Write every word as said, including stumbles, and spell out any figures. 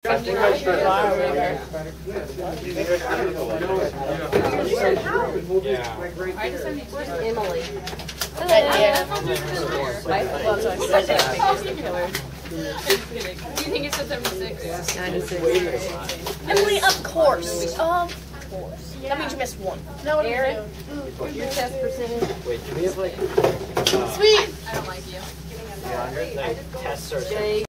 think I should. Where's Emily? Do you think it's a seventy-six? ninety-six. Emily, of course. Of course. That means you missed one. No, Aaron, what's your test percentage? Wait, do we have like uh, Sweet. I don't like you. tests or Jay.